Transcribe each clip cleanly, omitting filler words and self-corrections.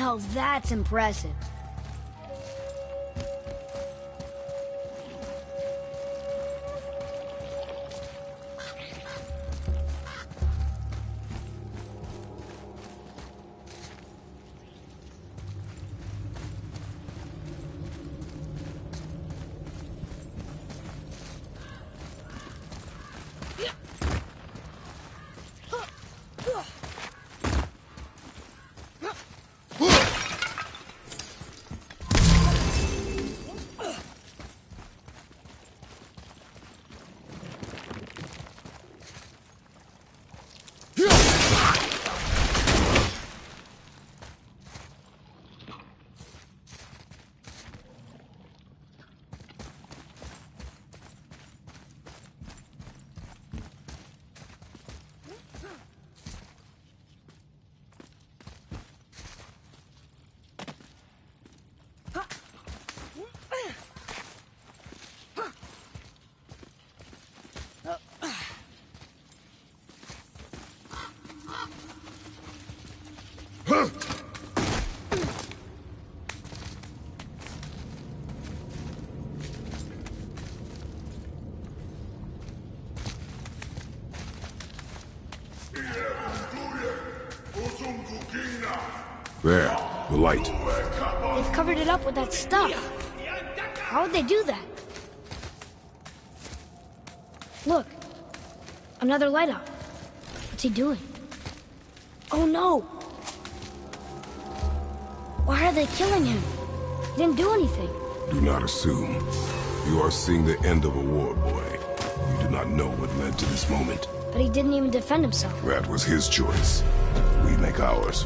Now that's impressive. There, the light. They've covered it up with that stuff. How would they do that? Look. Another light out. What's he doing? Oh no! Why are they killing him? He didn't do anything. Do not assume. You are seeing the end of a war, boy. You do not know what led to this moment. But he didn't even defend himself. That was his choice. We make ours.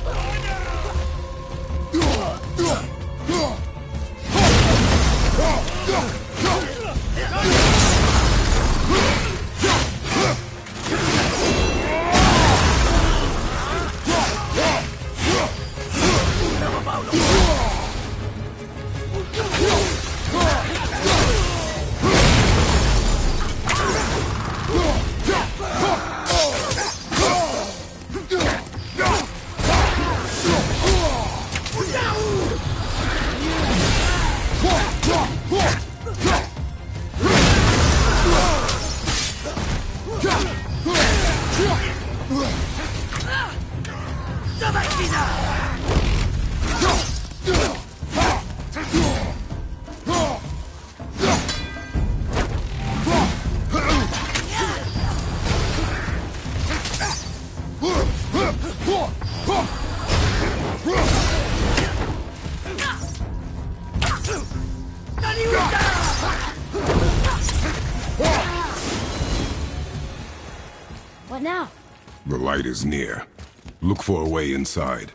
What now? The light is near. Look for a way inside.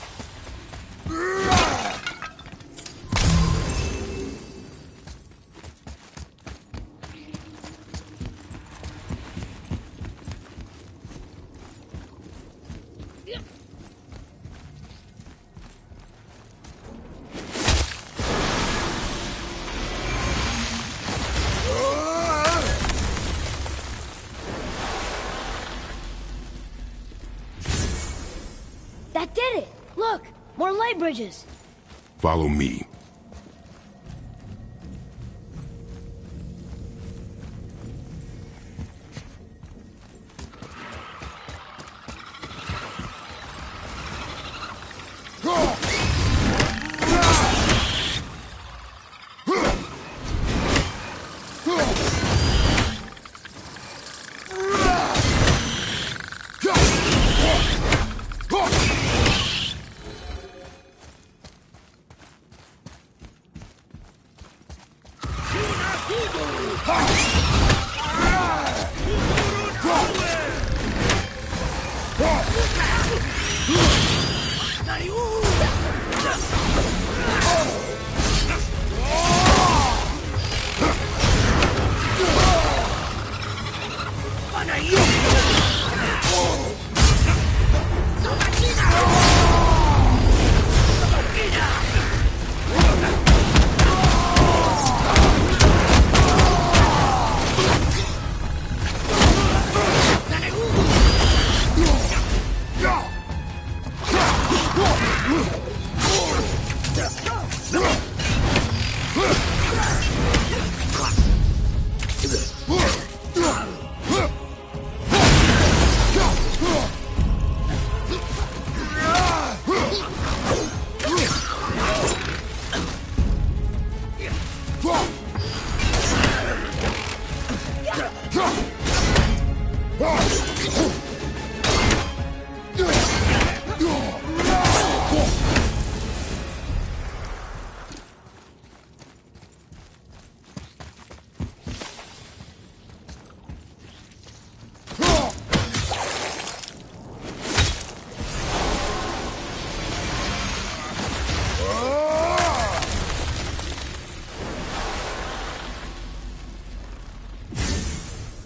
That did it! Look! More light bridges! Follow me.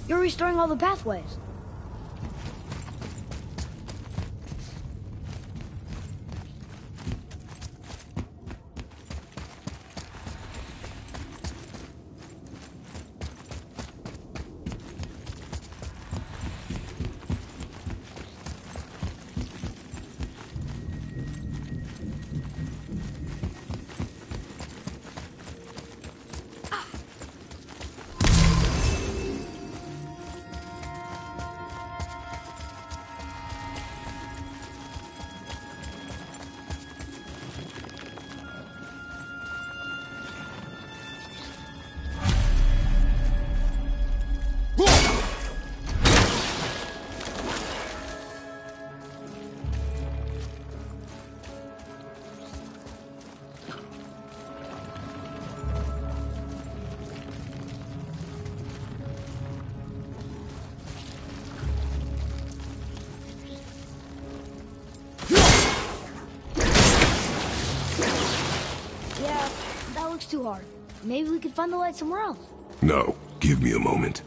You're restoring all the pathways. Yeah, that looks too hard. Maybe we could find the light somewhere else. No, give me a moment.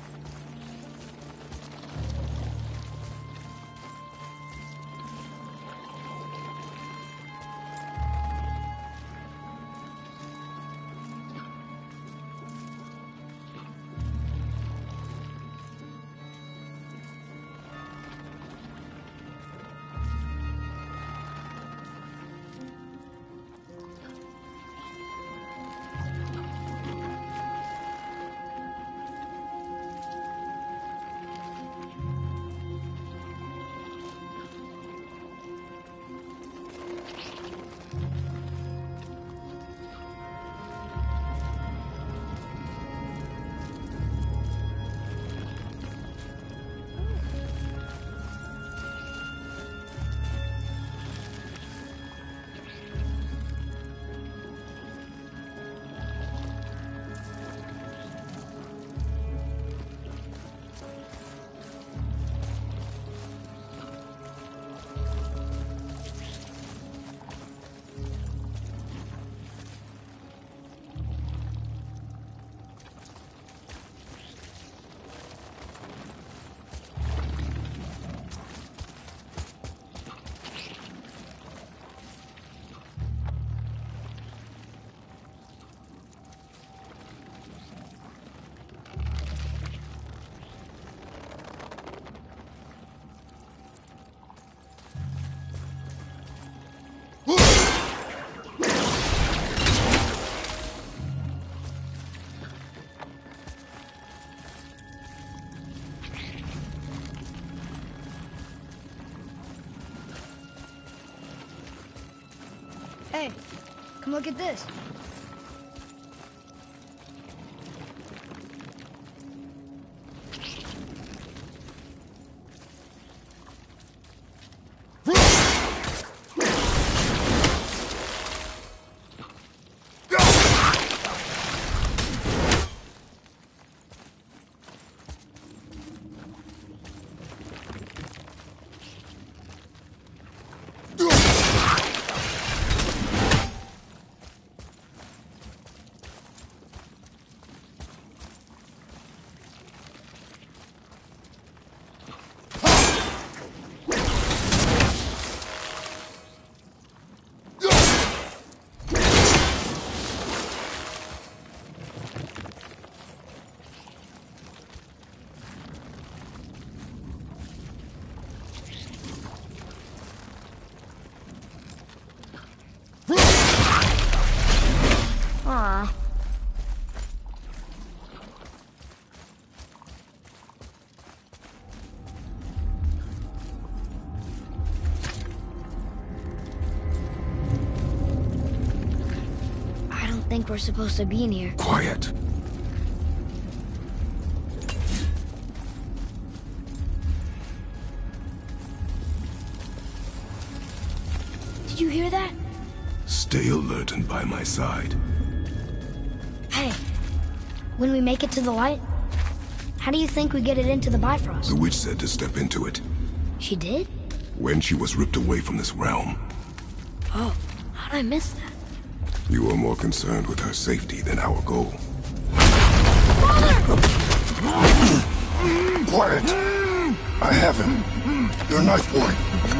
Hey, come look at this. Aw. I don't think we're supposed to be in here. Quiet. Did you hear that? Stay alert and by my side. Hey, when we make it to the light, how do you think we get it into the Bifrost? The witch said to step into it. She did? When she was ripped away from this realm. Oh, how'd I miss that? You are more concerned with her safety than our goal. Father! quiet. I have him. Your knife boy.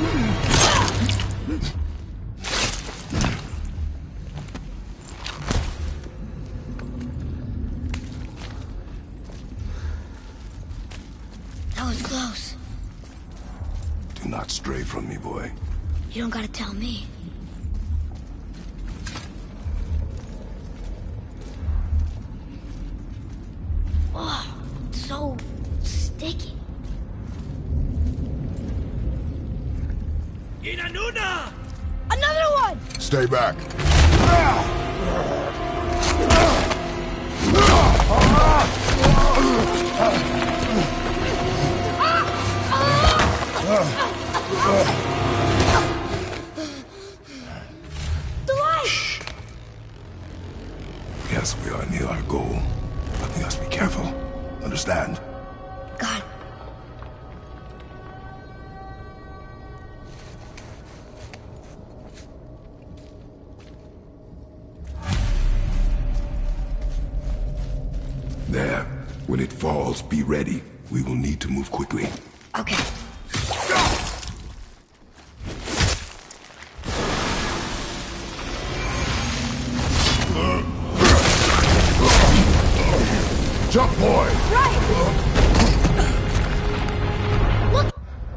That was close. Do not stray from me, boy. You don't gotta tell me. Oh, it's so sticky. Inanuna! Another one! Stay back. The light! Yes, we are near our goal, but we must be careful. Understand? God. There. When it falls, be ready. We will need to move quickly. Okay. Jump, boy. Right! Look!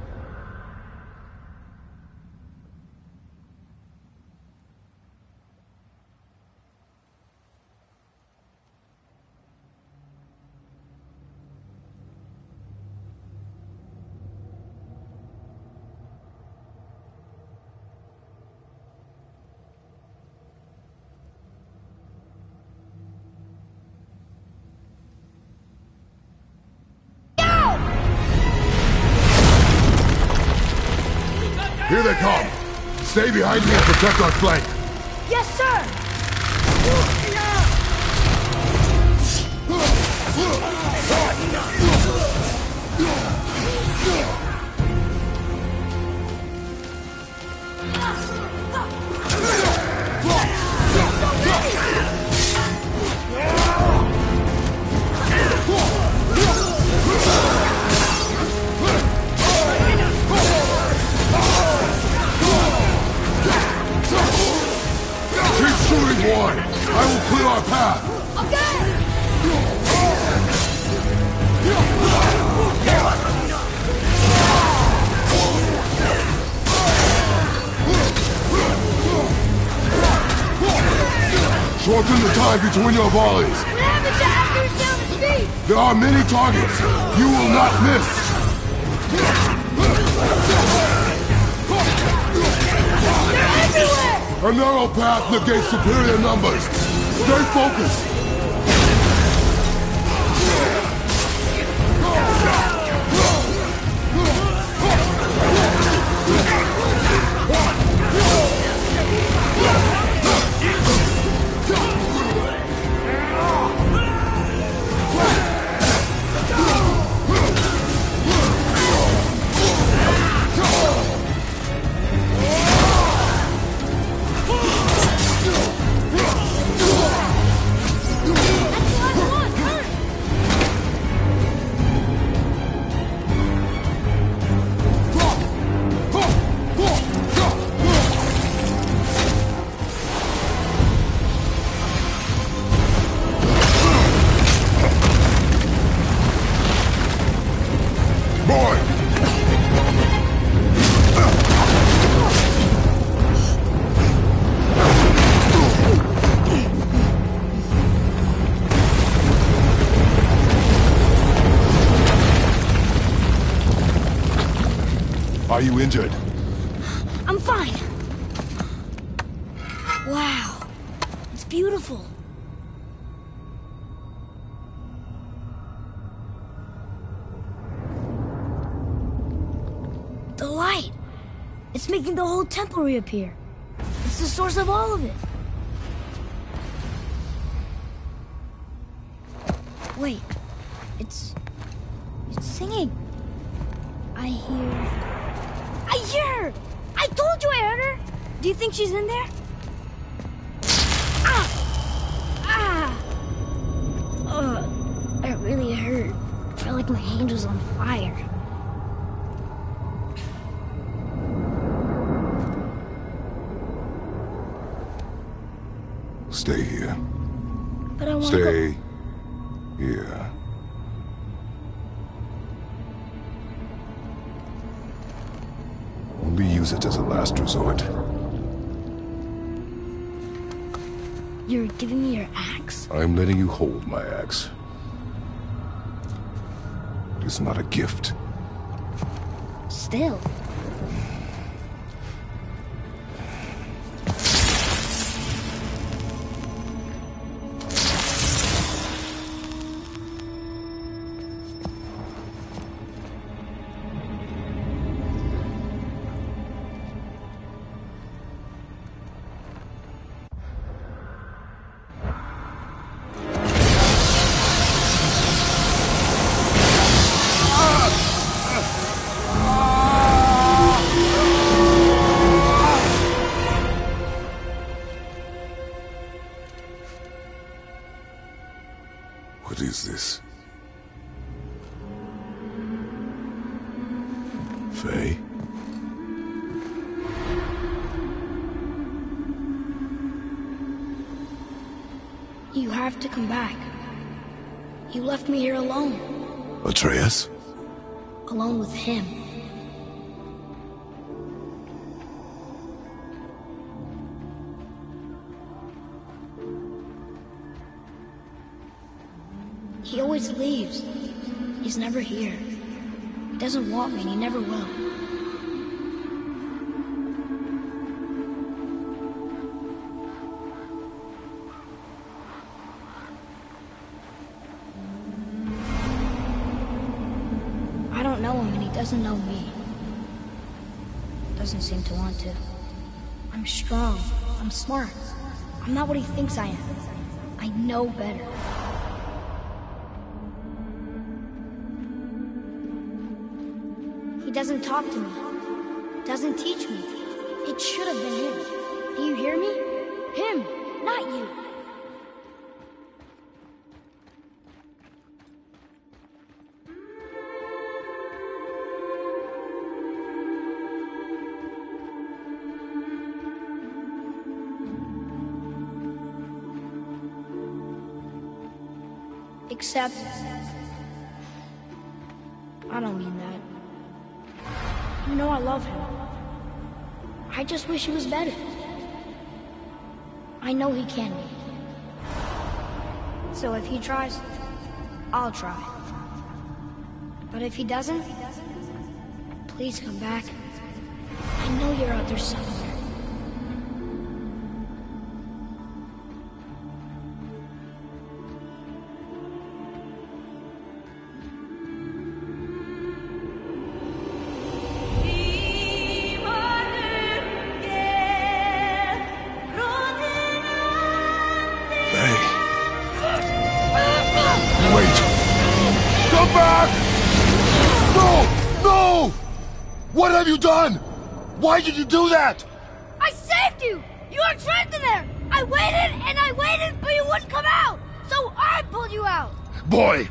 Here they come. Stay behind me and protect our flank. Yes, sir! Keep shooting, boy. I will clear our path. Okay! Shorten the time between your volleys. What happens after it's down the street? There are many targets. You will not miss. They're everywhere! A narrow path negates superior numbers. Stay focused. Are you injured? I'm fine. Wow. It's beautiful. The light. It's making the whole temple reappear. It's the source of all of it. Wait. It's singing. I hear her! I told you I heard her! Do you think she's in there? Ah! That really hurt. I felt like my hand was on fire. Stay here. But I want to Stay here. Only use it as a last resort. You're giving me your axe? I'm letting you hold my axe. It is not a gift. Still. What is this? Faye? You have to come back. You left me here alone. Atreus? Alone with him. He always leaves. He's never here. He doesn't want me, and he never will. I don't know him, and he doesn't know me. Doesn't seem to want to. I'm strong. I'm smart. I'm not what he thinks I am. I know better. He doesn't talk to me. Doesn't teach me. It should have been him. Do you hear me? Him, not you. Except, I don't mean that. You know I love him. I just wish he was better. I know he can be. So if he tries, I'll try. But if he doesn't, please come back. I know you're out there somewhere. What have you done? Why did you do that? I saved you! You were trapped in there! I waited and I waited, but you wouldn't come out! So I pulled you out! Boy!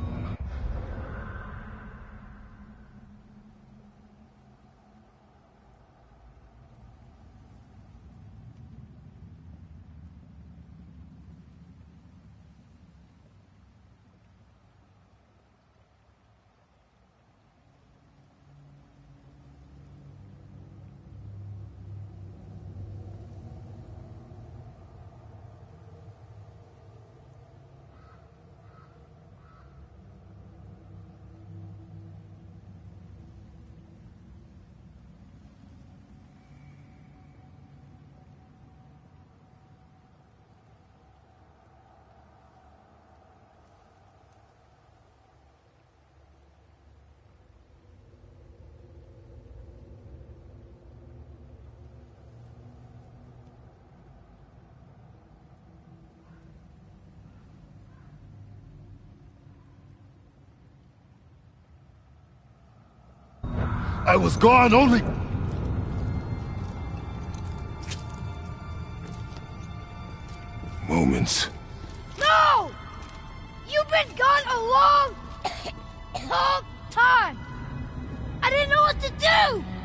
I was gone only... Moments. No! You've been gone a long... whole time! I didn't know what to do!